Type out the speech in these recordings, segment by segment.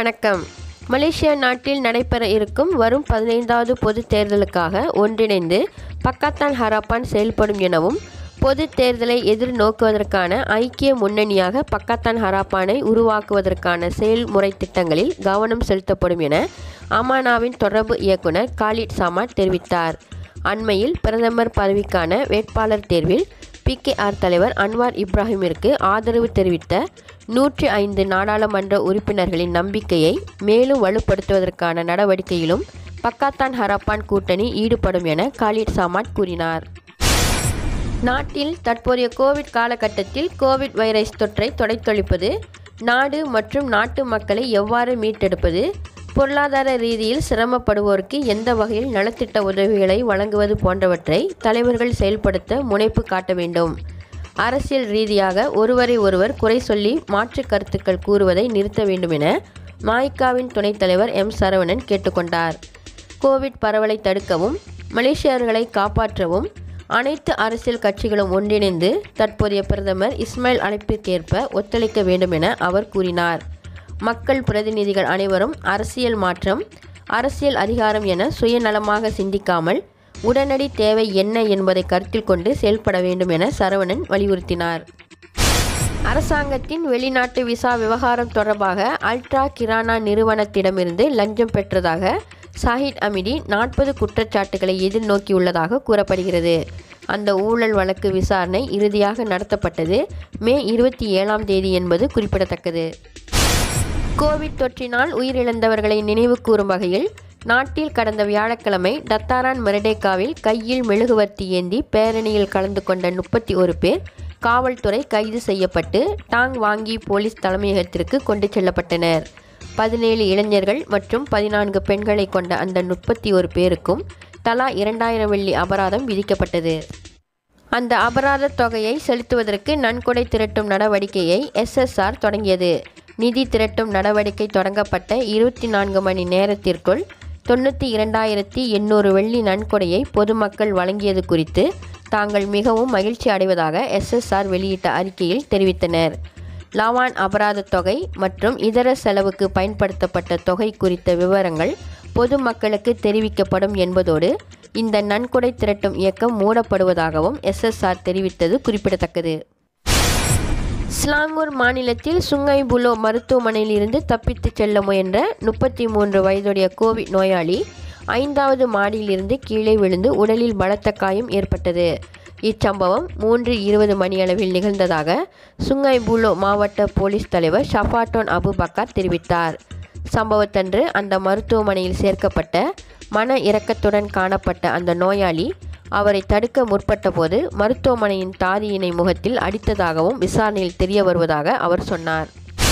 வணக்கம். மலேசியா நாட்டில் நடைபெற இருக்கும் வரும் 15வது பொதுத் தேர்தலுக்காக ஒன்றிணைந்து பக்காத்தான் ஹராப்பான் செயல்படும் எனவும் பொது தேர்தலை எதிர்நோக்குவதற்கான ஐக்கிய முன்னணியாக பக்காத்தான் ஹராப்பானை உருவாக்குவதற்கான செயல்முறை திட்டங்களில் கவனம் செலுத்தப்படும் என அமானாவின் தொடர்பு இயக்குனர் காலிட் சாமாட் தெரிவித்தார். அண்மையில் பிரதமர் பதவிக்கான வேட்பாளர் தேர்வில் PKR தலைவர் அன்வார் இப்ராஹிமிற்கு ஆதரவு தெரிவித்த 105 நாடாளுமன்ற உறுப்பினர்களின் நம்பிக்கையை மேலும் வலுப்படுத்துவதற்கான நடவடிக்கையிலும் பக்காத்தான் ஹராப்பான் கூட்டணி ஈடுபடும் என காலிட் சாமாட் கூறினார். நாட்டில் தற்போதைய கோவிட் காலகட்டத்தில் கோவிட் வைரஸ் தொற்றை துடைத்தொழிப்பது, நாடு மற்றும் நாட்டு மக்களை எவ்வாறு மீட்டெடுப்பது, பொருளாதார ரீதியில் சிரமப்படுவோருக்கு எந்த வகையில் நலத்திட்ட உதவிகளை வழங்குவது போன்றவற்றை தலைவர்கள் செயல்படுத்த முனைப்பு காட்ட வேண்டும். அரசியல் ரீதியாக ஒருவரை ஒருவர் குறை சொல்லி மாற்று கருத்துக்கள் கூறுவதை நிறுத்த வேண்டும் என ம.இ.கவின் துணைத் தலைவர் M.saravanan கேட்டுக்கொண்டார். கோவிட் பரவலை தடுக்கவும் மலேசியர்களை காப்பாற்றவும் அனைத்து அரசியல் கட்சிகளும் ஒன்றிணைந்து தற்போதைய பிரதமர் இஸ்மாயில் அழைப்பிற்கேற்ப ஒத்துழைக்க வேண்டும் என அவர் கூறினார். மக்கள் பிரதிநிதிகள் அனைவரும் அரசியல் மாற்றம், அரசியல் அதிகாரம் என சுயநலமாக சிந்திக்காமல் உடனடி தேவை என்ன என்பதை கருத்தில் கொண்டு செயல்பட வேண்டும் என சரவணன் வலியுறுத்தினார். அரசாங்கத்தின் வெளிநாட்டு விசா விவகாரம் தொடர்பாக அல்ட்ரா கிரானா நிறுவனத்திடமிருந்து லஞ்சம் பெற்றதாக சாஹிட் அமிடி 40 குற்றச்சாட்டுகளை எதிர்நோக்கியுள்ளதாக கூறப்படுகிறது. அந்த ஊழல் வழக்கு விசாரணை இறுதியாக நடத்தப்பட்டது மே 27ஆம் தேதி என்பது குறிப்பிடத்தக்கது. கோவிட் தொற்றினால் உயிரிழந்தவர்களை நினைவு கூறும் வகையில் நாட்டில் கடந்த வியாழக்கிழமை டத்தாரான் மெரடேக்காவில் கையில் மெழுகுவர்த்தி ஏந்தி பேரணியில் கலந்து கொண்ட 31 பேர் காவல்துறை கைது செய்யப்பட்டு டாங் வாங்கி போலீஸ் தலைமையகத்திற்கு கொண்டு செல்லப்பட்டனர். 17 இளைஞர்கள் மற்றும் 14 பெண்களை கொண்ட அந்த 31 பேருக்கும் தலா 2000 வெள்ளி அபராதம் விதிக்கப்பட்டது. அந்த அபராத தொகையை செலுத்துவதற்கு நன்கொடை திரட்டும் நடவடிக்கையை SSR தொடங்கியது. நிதி திரட்டும் நடவடிக்கை தொடங்கப்பட்ட 24 மணி நேரத்திற்குள் 92,800 வெள்ளி நன்கொடையை பொதுமக்கள் வழங்கியது குறித்து தாங்கள் மிகவும் மகிழ்ச்சி அடைவதாக SSR வெளியிட்ட அறிக்கையில் தெரிவித்தனர். லாவான் அபராத தொகை மற்றும் இதர செலவுக்கு பயன்படுத்தப்பட்ட தொகை குறித்த விவரங்கள் பொதுமக்களுக்கு தெரிவிக்கப்படும் என்பதோடு இந்த நன்கொடை திரட்டும் இயக்கம் மூடப்படுவதாகவும் SSR தெரிவித்தது குறிப்பிடத்தக்கது. ஸ்லாங்கூர் மாநிலத்தில் சுங்கை புலோ மருத்துவமனையில் இருந்து தப்பித்து செல்ல முயன்ற 33 வயதுடைய கோவிட் நோயாளி 5வது மாடியிலிருந்து கீழே விழுந்து உடலில் பலத்த காயம் ஏற்பட்டது. இச்சம்பவம் 3:20 மணியளவில் நிகழ்ந்ததாக சுங்கை புலோ மாவட்ட போலீஸ் தலைவர் ஷஃபாட்டோன் அபு பக்கர் தெரிவித்தார். சம்பவத்தன்று அந்த மருத்துவமனையில் சேர்க்கப்பட்ட மன இரக்கத்துடன் காணப்பட்ட அந்த நோயாளி அவரை தடுக்க முற்பட்ட போது மருத்துவமனையின் தாதியினை முகத்தில் அடித்ததாகவும் விசாரணையில் தெரிய வருவதாக அவர் சொன்னார்.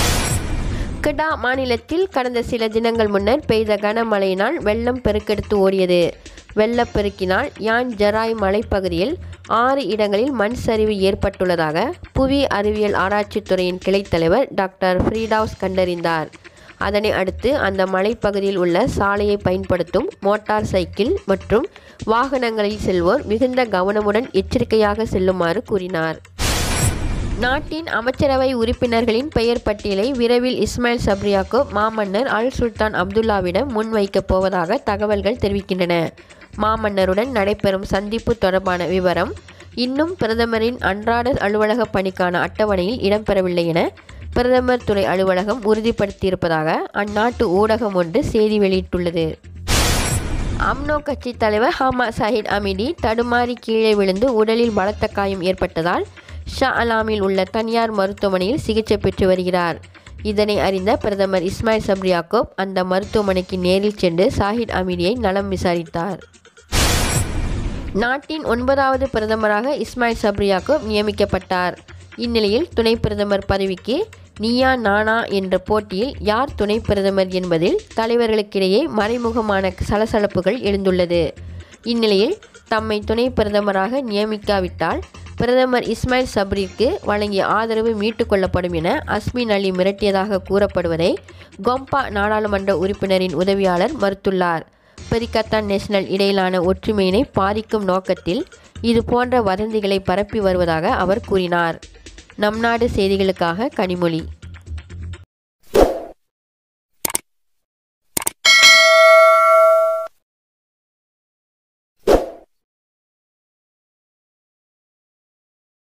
கெடா மாநிலத்தில் கடந்த சில தினங்கள் முன்னர் பெய்த கனமழையினால் வெள்ளம் பெருக்கெடுத்து ஓடியது. வெள்ளப்பெருக்கினால் யான் ஜராய் மலைப்பகுதியில் 6 இடங்களில் மண் சரிவு ஏற்பட்டுள்ளதாக புவி அறிவியல் ஆராய்ச்சித்துறையின் கிளைத்தலைவர் டாக்டர் ஃப்ரீடாவ்ஸ் கண்டறிந்தார். அதனை அடுத்து அந்த மலைப்பகுதியில் உள்ள சாலையை பயன்படுத்தும் மோட்டார் சைக்கிள் மற்றும் வாகனங்களில் செல்வோர் மிகுந்த கவனமுடன் எச்சரிக்கையாக செல்லுமாறு கூறினார். நாட்டின் அமைச்சரவை உறுப்பினர்களின் பெயர் பட்டியலை விரைவில் இஸ்மாயில் சப்ரியாக்கோ மாமன்னர் அல் சுல்தான் அப்துல்லாவிடம் முன்வைக்கப் போவதாக தகவல்கள் தெரிவிக்கின்றன. மாமன்னருடன் நடைபெறும் சந்திப்பு தொடர்பான விவரம் இன்னும் பிரதமரின் அன்றாட அலுவலக பணிக்கான அட்டவணையில் இடம்பெறவில்லை என பிரதமர் துறை அலுவலகம் உறுதிப்படுத்தியிருப்பதாக அந்நாட்டு ஊடகம் ஒன்று செய்தி வெளியிட்டுள்ளது. அம்னோ கட்சி தலைவர் சாஹிட் அமிடி தடுமாறி கீழே விழுந்து உடலில் பலத்த காயம் ஏற்பட்டதால் ஷா அலாமில் உள்ள தனியார் மருத்துவமனையில் சிகிச்சை பெற்று வருகிறார். இதனை அறிந்த பிரதமர் இஸ்மாயில் சப்ரியாக்கோ அந்த மருத்துவமனைக்கு நேரில் சென்று சாஹிட் அமிடியை நலம் விசாரித்தார். நாட்டின் 9வது பிரதமராக இஸ்மாயில் சப்ரியாக்கோ நியமிக்கப்பட்டார். இந்நிலையில் துணை பிரதமர் பதவிக்கு நீயா நானா என்ற போட்டியில் யார் துணை பிரதமர் என்பதில் தலைவர்களுக்கிடையே மறைமுகமான சலசலப்புகள் எழுந்துள்ளது. இந்நிலையில் தம்மை துணை பிரதமராக நியமிக்காவிட்டால் பிரதமர் இஸ்மாயில் சப்ரிக்கு வழங்கிய ஆதரவு மீட்டுக் கொள்ளப்படும் என அஸ்மின் அலி மிரட்டியதாக கூறப்படுவதை கொம்பா நாடாளுமன்ற உறுப்பினரின் உதவியாளர் மறுத்துள்ளார். பரிகத்தான் நேஷனல் இடையிலான ஒற்றுமையினை பாதிக்கும் நோக்கத்தில் இது போன்ற வதந்திகளை பரப்பி வருவதாக அவர் கூறினார். நம் நாடு செய்திகளுக்காக கனிமொழி.